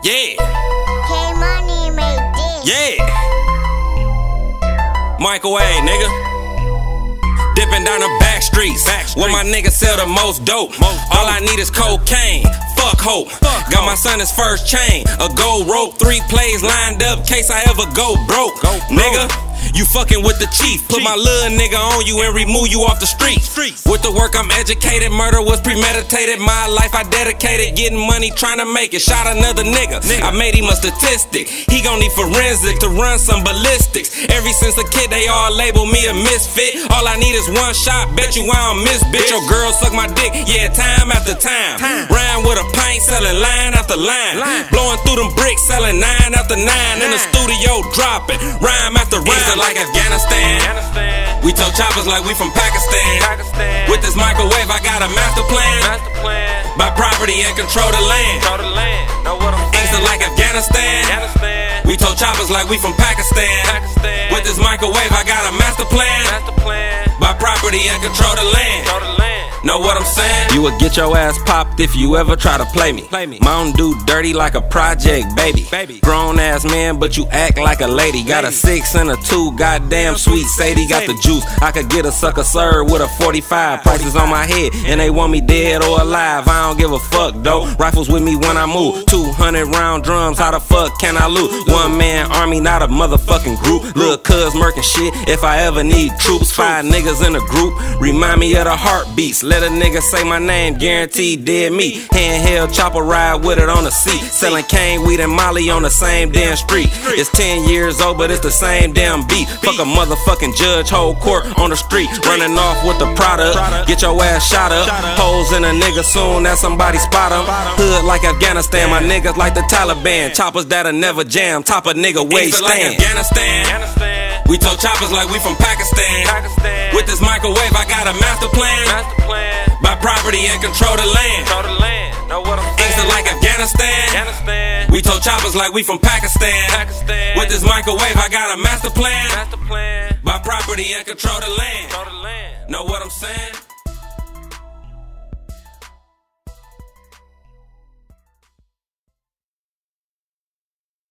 Yeah. K-Money made this. Yeah. Microwave, nigga. Dipping down the back streets where my niggas sell the most dope. All I need is cocaine. Fuck hope. Got my son his first chain, a gold rope, 3 plays lined up, case I ever go broke. Nigga, you fucking with the chief. Put my little nigga on you and remove you off the street. With the work I'm educated, murder was premeditated. My life I dedicated, getting money, trying to make it. Shot another nigga, I made him a statistic. He gon' need forensic to run some ballistics. Ever since a kid they all label me a misfit. All I need is one shot, bet you I don't miss, bitch. Your girl suck my dick, yeah, time after time. Rhyme with a pint, selling line after line. Blowing through them bricks, selling 9 after 9. In the studio dropping, rhyme after rhyme. Like Afghanistan. We tow choppers like we from Pakistan. With this microwave, I got a master plan. Buy property and control the land. Gangsta like Afghanistan. We tow choppers like we from Pakistan. With this microwave, I got a master plan. Buy property and control the land. Know what I'm saying? You would get your ass popped if you ever try to play me. Mountain Dew dirty like a project baby. Grown ass man, but you act like a lady. Got a 6 and a 2, goddamn sweet Sadie. Got the juice, I could get a sucker served with a 45. Prices on my head, and they want me dead or alive. I don't give a fuck though. Rifles with me when I move. 200 round drums, how the fuck can I lose? One man army, not a motherfucking group. Lil' cuz murking shit, if I ever need troops. 5 niggas in a group, remind me of the heartbeats. Let a nigga say my name, guaranteed dead meat. Handheld chopper ride with it on the seat. Selling cane, weed, and molly on the same damn street. It's 10 years old, but it's the same damn beat. Fuck a motherfucking judge, whole court on the street. Running off with the product, get your ass shot up. Hoes in a nigga soon as somebody spot him. Hood like Afghanistan, my niggas like the Taliban. Choppers that'll never jam, top a nigga waist stand. We tow choppers like we from Pakistan. With this microwave, I got a master plan. Buy property and control the land. Gangsta like Afghanistan. We tow choppers like we from Pakistan. With this microwave, I got a master plan. Buy property and control the land. Know what I'm saying?